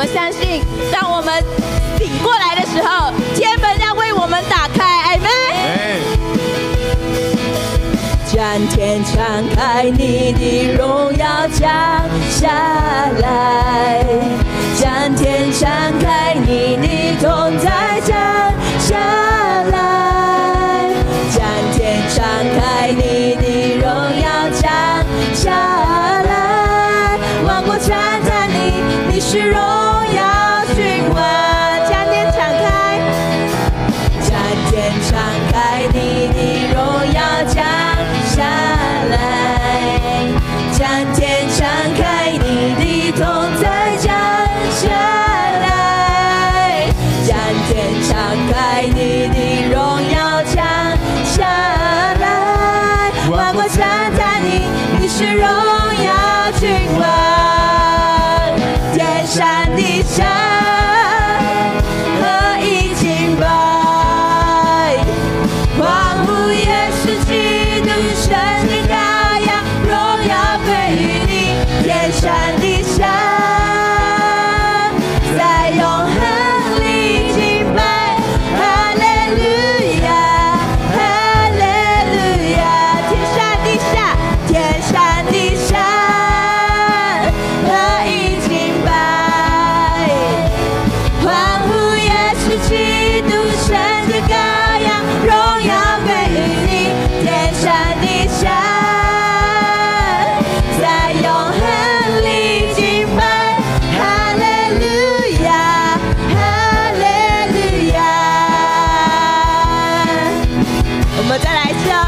们相信，当我们醒过来的时候，天门要为我们打开，阿们。将天敞开，你的荣耀降下来，将天敞开，你的同在降下来，将天敞开，你的荣耀降下来，万国赞叹你，你是荣耀君王。将天敞开，将天敞开，你的荣耀降下来，将天敞开，你的同在降下来，将天敞开，你的荣耀降下来，万国赞叹你，你是荣耀君王，天上地下何以敬拜，欢呼耶稣基督神的羔羊，荣耀归于你，天上地下在永恒里敬拜，哈利路亚，哈利路亚，天上地下，天上地下何以敬拜，欢呼耶稣基督神的羔羊，荣耀归于你，天上地下在永恒里敬拜，哈利路亚，哈利路亚。我们再来一次哦。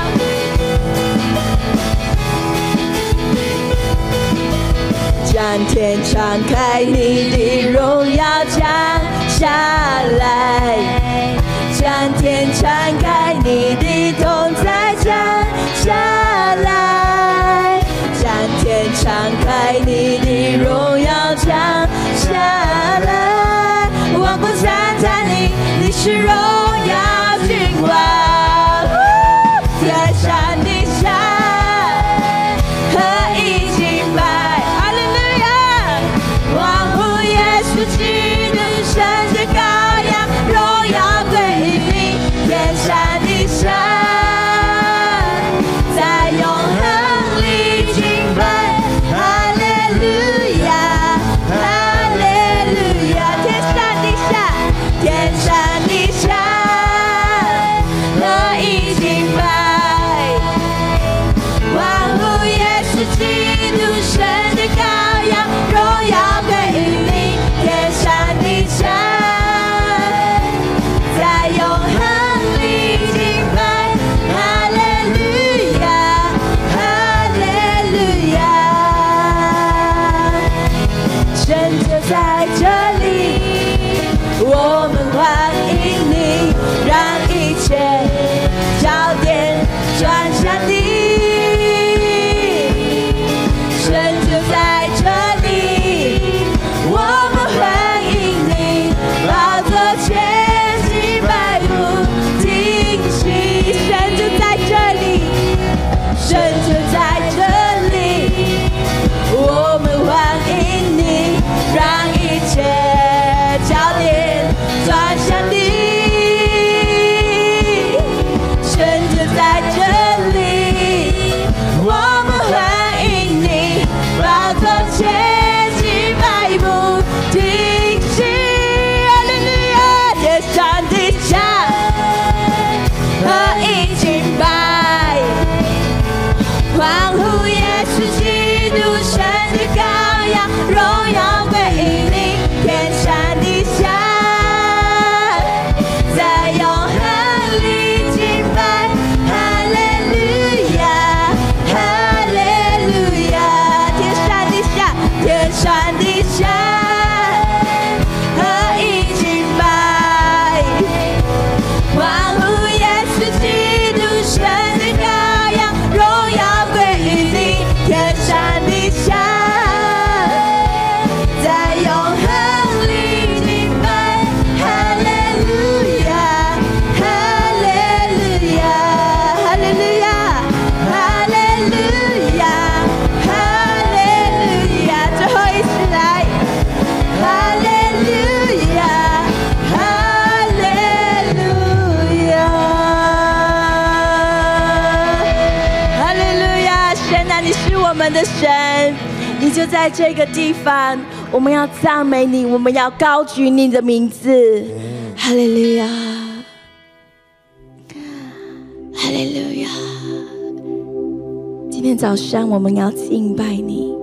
将天敞开，你的荣耀降下来，将天敞开，你的同在降下来，将天敞开，你的荣耀降下来，万国赞叹你，你是荣耀君王，天上地下何以敬拜，哈利路亚，欢呼耶稣基督神的羔羊，荣耀归于你，天上地下在永恒里敬拜，哈利路亚，哈利路亚，天上地下，天上地下何以敬拜，欢呼耶稣基督神的羔羊，荣耀归于你，天上地下在永恒里敬拜，哈利路亚，哈利路亚，神就在这里，我们欢迎你，让一切焦点转向你，神就在这里，我们欢迎你，宝座前敬拜不停息，神就在这里，神就在这里，我们欢迎你，让一切焦点转向你，神就在这里， 我们的神，你就在这个地方，我们要赞美你，我们要高举你的名字。哈利路亚，哈利路亚。今天早上我们要敬拜你，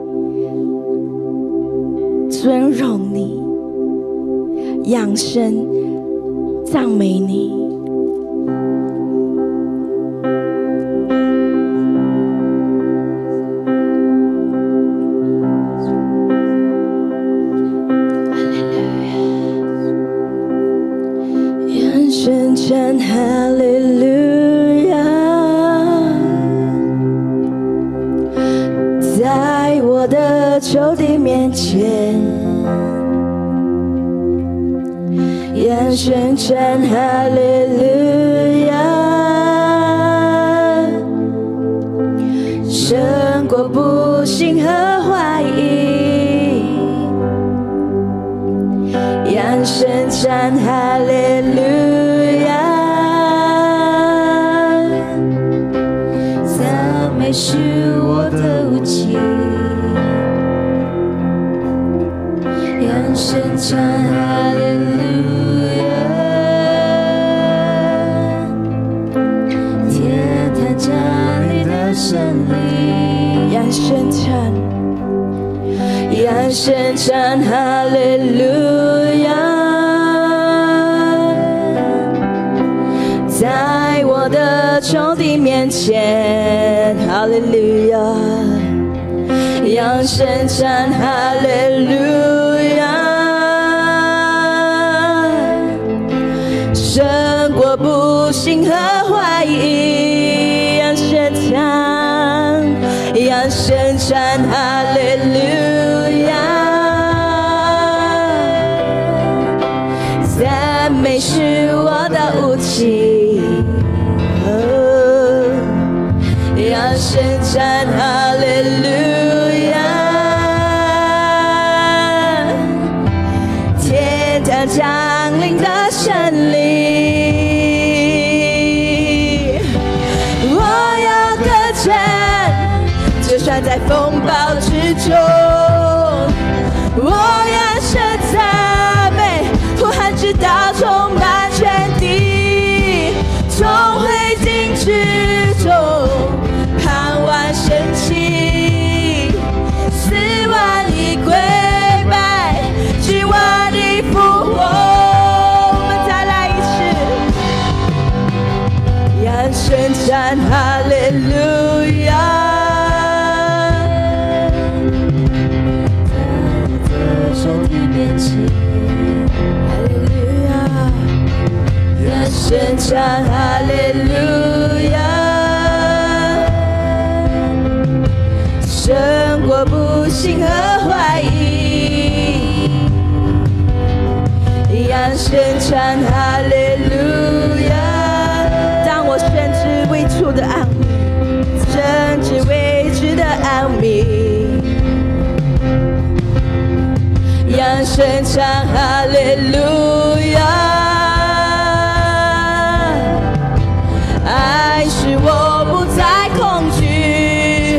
尊荣你，扬声赞美你。扬声唱哈利路亚，在我的仇敌面前，扬声唱哈利路亚，胜过不信和怀疑，扬声唱哈利路亚，赞美是我的武器，扬声唱哈利路亚，天堂站立的胜利，扬声唱，扬声唱哈利路亚，在我的仇敌面前，哈利路亚，扬声唱哈利路亚，胜过不信和怀疑，扬声唱，扬声唱哈利路亚，赞美是我的武器，扬声唱哈利路亚，天堂降临的胜利，我要歌唱，就算在风暴之中，我要声赞美，呼喊直到充满全地，从灰烬之中盼望升起，死亡已跪拜，君王的复活。我们再来一次，扬声唱哈利路亚，在仇敌面前，哈利路亚，扬声唱哈利路亚，胜过不信和怀疑，扬声唱哈利路亚，当我深知未处的安慰，深知未知的安慰，扬声唱哈利路亚，爱使我不再恐惧，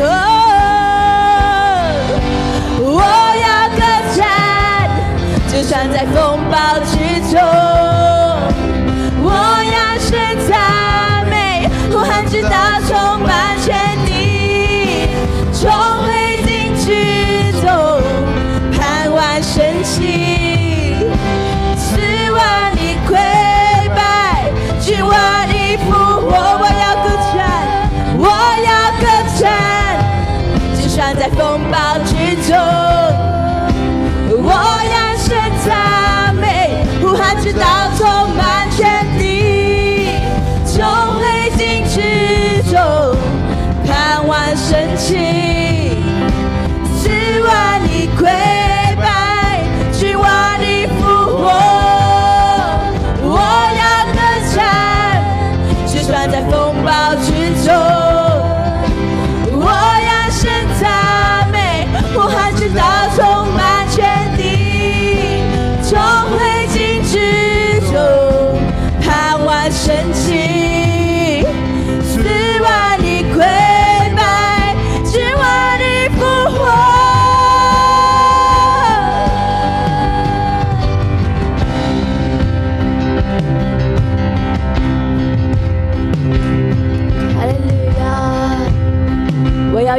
我要歌唱，就算在风暴之中，我要声赞美，呼喊直到充满全地，从灰烬之中盼望升起，死亡的跪拜，君王的复活。我要歌唱，我要歌唱，就算在风暴之中，我要声赞美，呼喊直到充满全地，从灰烬之中盼望升起，死亡的跪拜，君王的复活。我要歌唱，就算在风暴之中，我要声赞美，呼喊直到充满全地，从灰烬之中盼望升起，死亡的跪拜，君王的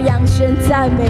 扬声赞美，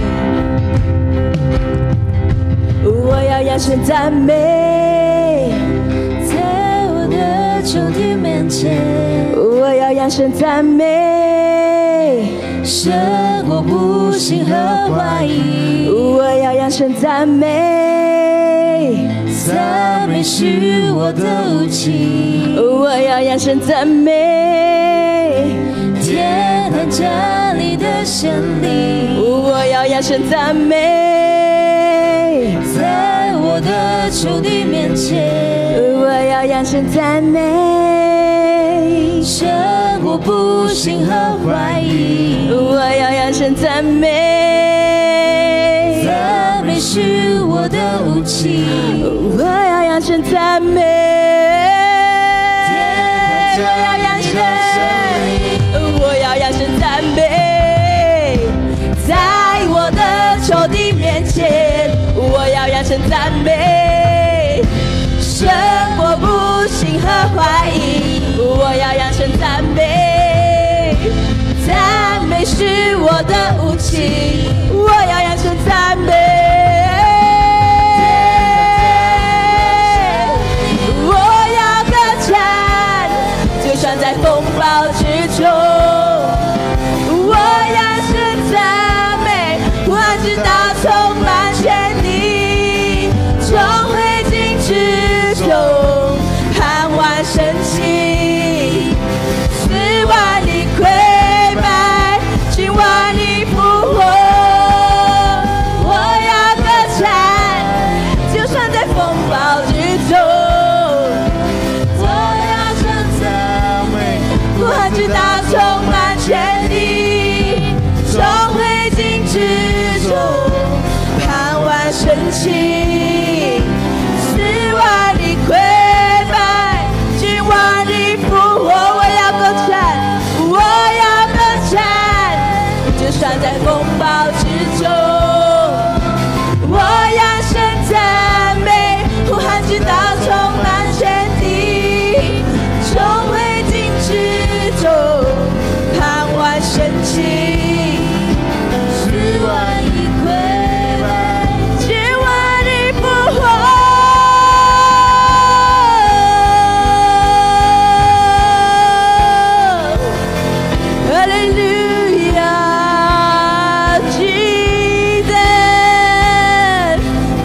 我要扬声赞美， 在我的仇敌面前， 我要扬声赞美， 胜过不信和怀疑。 我要扬声赞美， 赞美是我的武器。 我要扬声赞美， 天坛站立的显灵。 我要扬声赞美， 在我的仇敌面前， 我要扬声赞美， 胜过不信和怀疑。 我要扬声赞美， 赞美是我的武器。 我要扬声赞美，我要扬声，我要扬声赞美，在我的仇敌面前，我要扬声赞美，胜过不信和怀疑。我要扬声赞美，赞美是我的武器。我要扬声赞美，我要歌唱，就算在风暴之中。我扬声赞美，我知道充满全力，从灰烬之中盼望升起，4万里溃败，7万里复活。我要歌唱，就算在风暴之中。我要称赞美，我知道充满全力，从灰烬之中盼望升起，4万里溃败，7万里复活。我要歌唱，我要歌唱，就算在风暴之中。我扬声赞美，呼喊直到充满全地，从灰烬之中盼望升起，4万里溃败，7万里复活。Hallelujah, Jesus. Oh,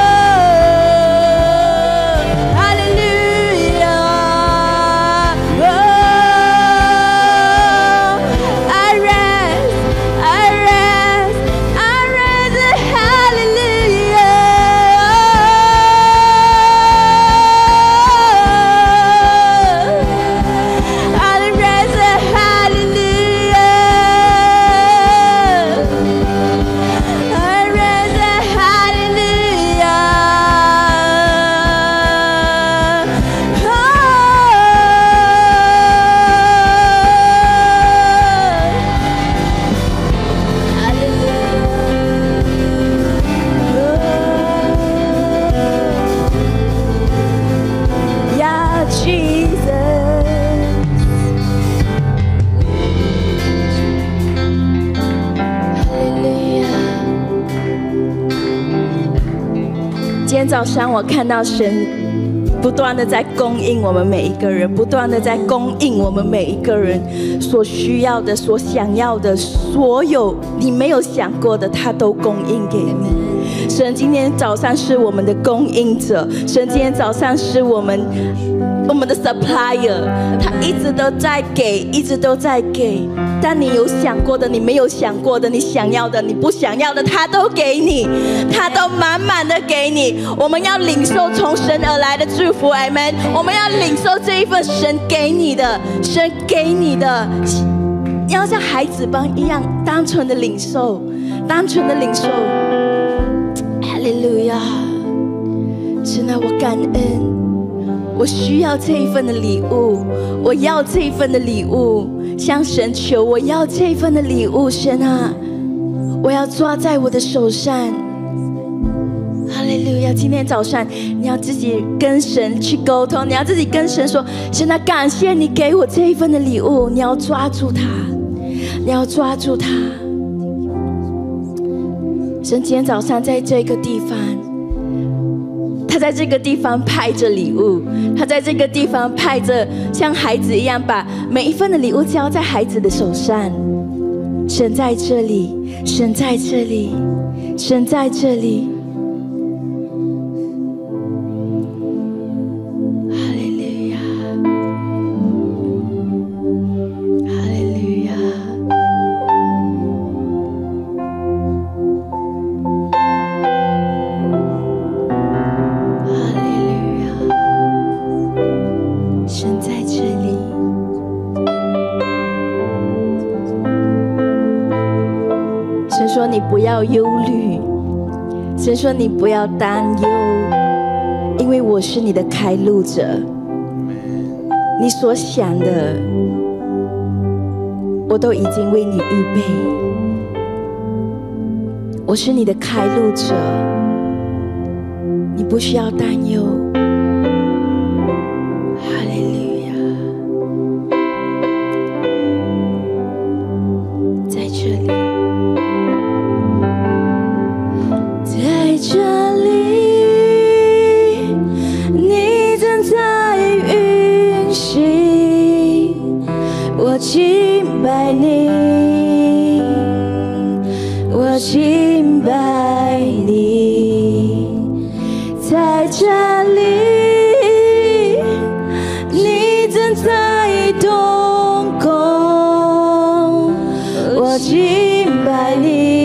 hallelujah. Oh, I rest, I rest, I rest. Hallelujah. I rest, hallelujah. I rest, hallelujah. Yeah, Jesus. Hallelujah. 今天早上我看到神不断的在供应我们每一个人，不断的在供应我们每一个人所需要的、所想要的，所有你没有想过的，他都供应给你。神今天早上是我们的供应者，神今天早上是我们的 supplier， 他一直都在给，一直都在给。但你有想过的，你没有想过的，你想要的，你不想要的，他都给你，他都满满的给你。我们要领受从神而来的祝福 ，Amen。我们要领受这一份神给你的，神给你的，你要像孩子般一样单纯的领受，单纯的领受。哈利路亚！神啊，我感恩。我需要这一份的礼物，我要这一份的礼物，向神求，我要这一份的礼物，神啊，我要抓在我的手上。哈利路亚！今天早上你要自己跟神去沟通，你要自己跟神说，神啊，感谢你给我这一份的礼物，你要抓住它，你要抓住它。 神今天早上在这个地方，他在这个地方派着礼物，他在这个地方派着像孩子一样，把每一份的礼物交在孩子的手上。神在这里，神在这里，神在这里。你不要忧虑，神说你不要担忧，因为我是你的开路者。你所想的，我都已经为你预备。我是你的开路者，你不需要担忧。哈利路亚，在这里。这里，你正在运行，我敬拜你，我敬拜你。在这里，你正在动工，我敬拜你。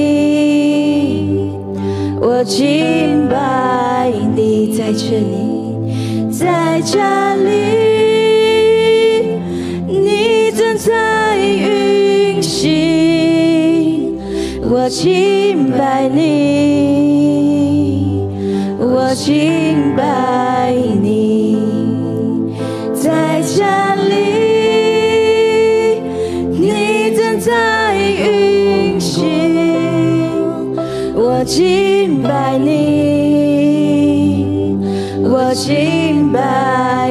我敬拜你，在这里，在这里，你正在运行。我敬拜你，我敬拜你，在这里，你正在运行。我敬拜你，我敬拜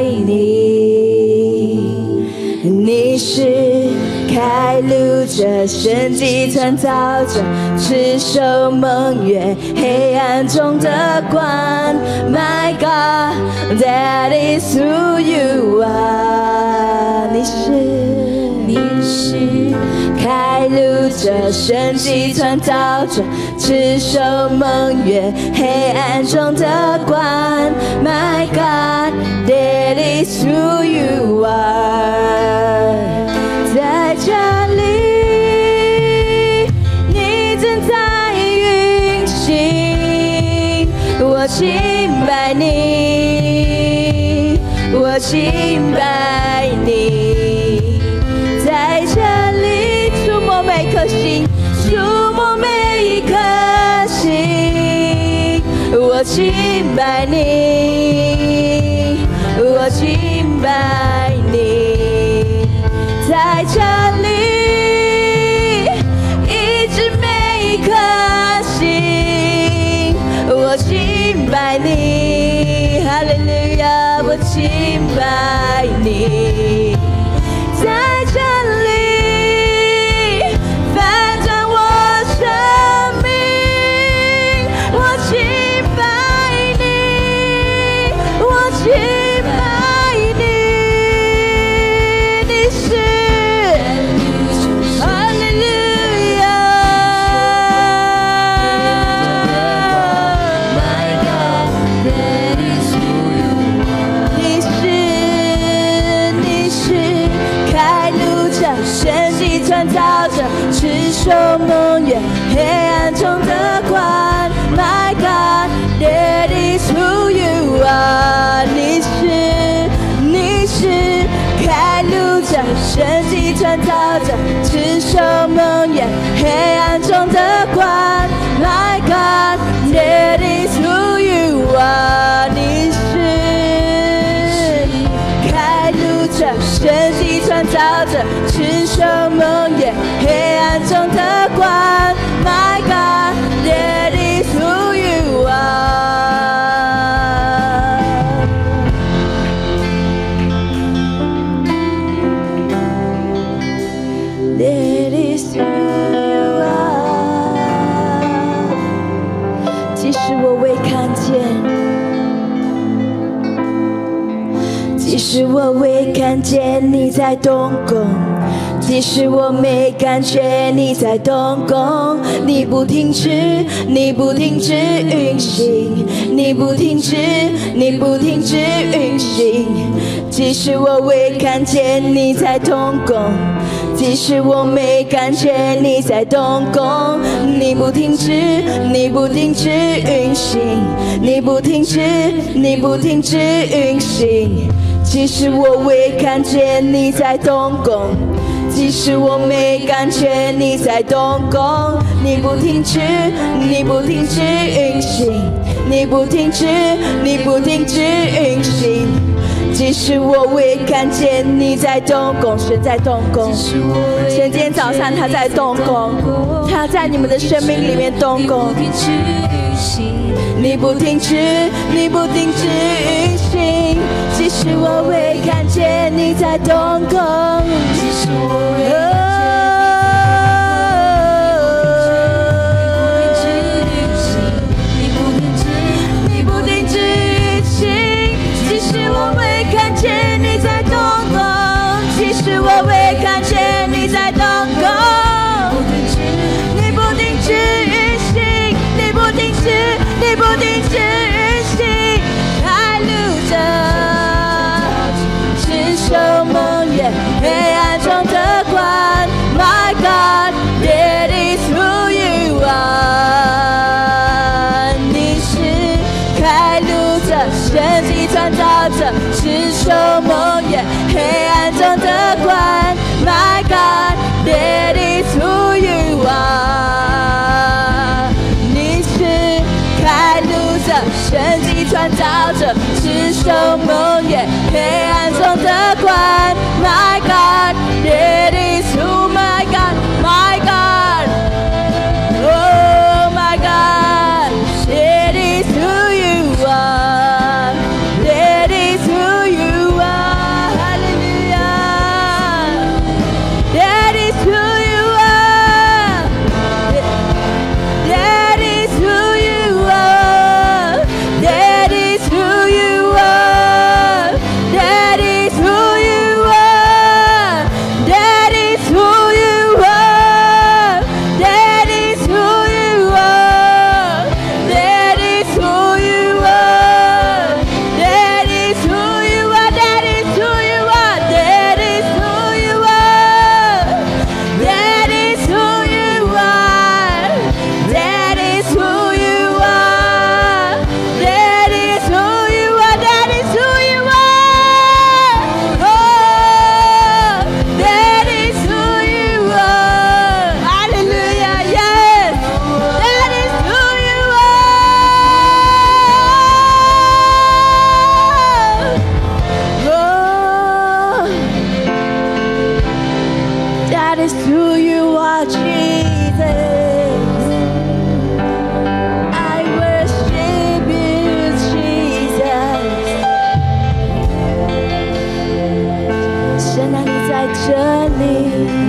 你。你是开路者，神迹创造者，持守盟约，黑暗中的光。My God, that is who you are。你是开路者，神迹创造者，持守盟约，黑暗中的光。My God, that is who you are。在这里，你正在运行。我敬拜你，我敬拜你。在这里，触摸每颗心，触摸每一颗心。我敬拜你，我敬拜你。在这里，医治每一颗心。我敬拜你，哈利路亚，我敬拜你。在这里翻转我生命，我敬拜你，我敬拜你。你是哈利路亚，神迹创造者，持守盟约，黑暗中的光。My God, that is who you are。你是开路者，神迹创造者，持守盟约，黑暗中的光。My God, that is who you are。你是开路者，神迹创造者，持守盟约，黑暗中的光。My God, that is who you are。That is who you are。 看见你在动工，即使我没感觉你在动工，你不停止，你不停止运行，你不停止，你不停止运行。即使我未看见你在动工，即使我没感觉你在动工，你不停止，你不停止运行，你不停止，你不停止运行。即使我未看见你在动工，即使我没感觉你在动工，你不停止，你不停止运行，你不停止，你不停止运行。即使我未看见你在动工，神在动工。前天早上他在动工，他在你们的生命里面动工。你不停止，你不停止运行。即使我未看见你在动工，即使我未我未看见你在动工，你不停止运行，你不停止，你不停止运行。爱路着，赤手蒙眼，黑暗中的光。My God, that is who you are。你是开路者，神迹创造者，赤手蒙眼，黑暗中的光。My God, that is who you are。你是开路者，神迹创造者，赤手蒙眼，黑暗中的光。My God, that is who, my God, my God, oh my God, that is who you are, that is who you are, hallelujah, that is who you are, that is who you are, that is who you are, that is who you are, that is who you are, that is who you are, that is who you are, that is who you are, that is who you are, that is who you are, that is who you are, that is who you are, that is who you are, that is who you are, oh, that is who you are, hallelujah, yes, that is who you are, oh, that is who you are, Jesus. I worship you, Jesus. 神啊，你在这里，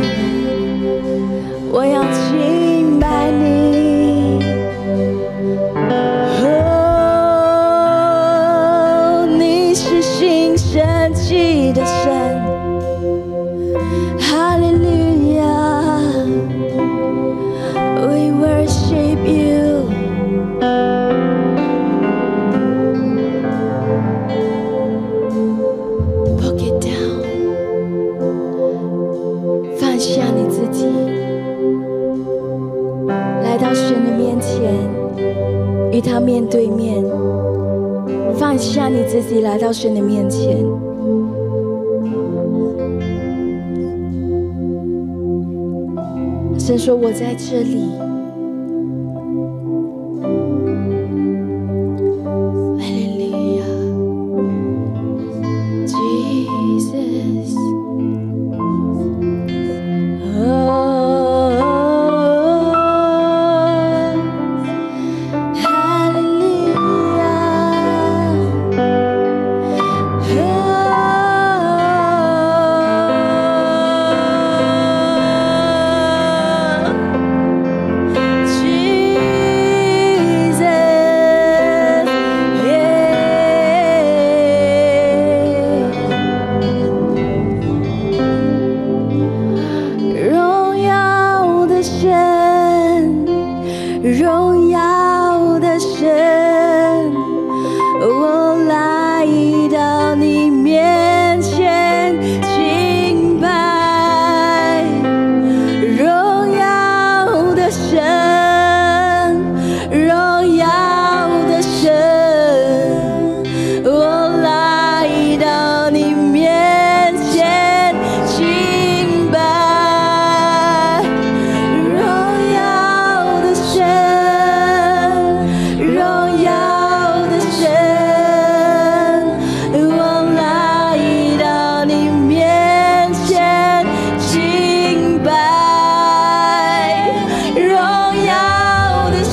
我要敬拜你。哦，你是新神迹的神。Hallelujah, we worship you. Put it down， 放下你自己，来到神的面前，与他面对面。放下你自己，来到神的面前。神说：“我在这里。” Hallelujah, Jesus. Oh, hallelujah.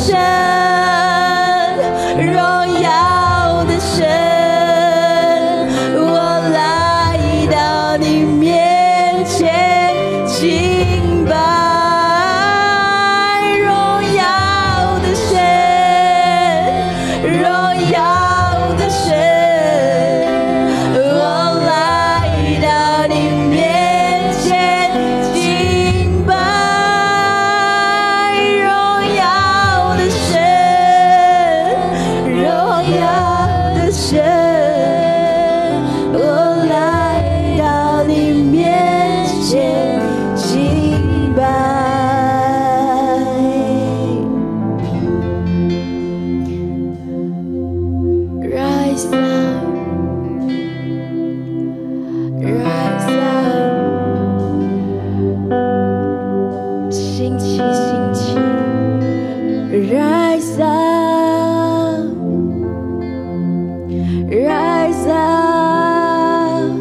神，荣耀的神，我来到你面前敬拜。荣耀的神，荣耀的神，我来到你面前敬拜。荣耀的神，荣耀的神，我来到你面前敬拜。Rise up, rise up， 兴起，兴起 ，Rise up, rise up。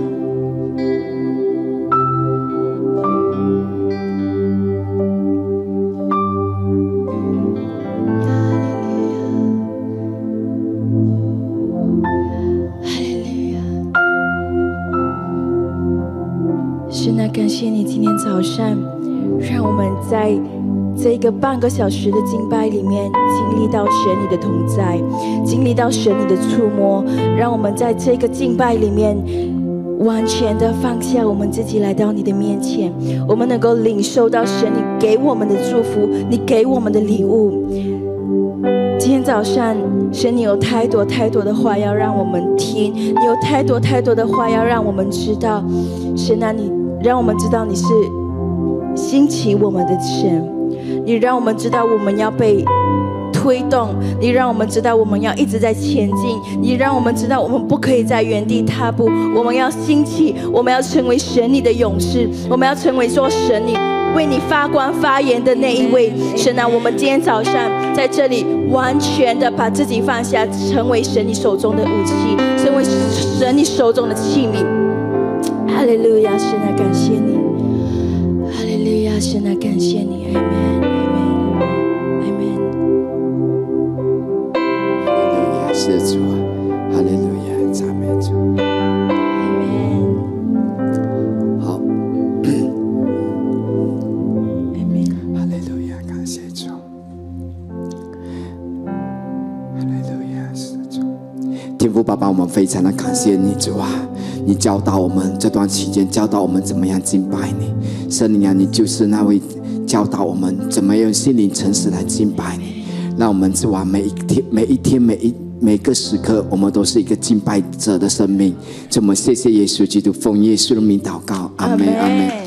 神啊，感谢你今天早上，让我们在这个半个小时的敬拜里面，经历到神你的同在，经历到神你的触摸，让我们在这个敬拜里面，完全的放下我们自己，来到你的面前，我们能够领受到神你给我们的祝福，你给我们的礼物。今天早上，神你有太多太多的话要让我们听，你有太多太多的话要让我们知道。神啊，你让我们知道你是兴起我们的神，你让我们知道我们要被推动，你让我们知道我们要一直在前进，你让我们知道我们不可以在原地踏步，我们要兴起，我们要成为神你的勇士，我们要成为说神你为你发光发言的那一位。神啊，我们今天早上在这里完全的把自己放下，成为神你手中的武器，成为神你手中的器皿。哈利路亚，神啊，感谢你。哈利路亚，神啊，感谢你。阿门，阿门， 哈利路亚，谢主啊，哈利路亚，赞美主。 阿门， 好， 阿门。 哈利路亚，感谢主。哈利路亚，是主。天父爸爸，我们非常的感谢你，主啊。你教导我们这段期间，教导我们怎么样敬拜你。圣灵啊，你就是那位教导我们怎么用心灵诚实来敬拜你。让我们主啊，每一天每个时刻，我们都是一个敬拜者的生命。我们谢谢耶稣基督，奉耶稣的名祷告，阿门，阿门。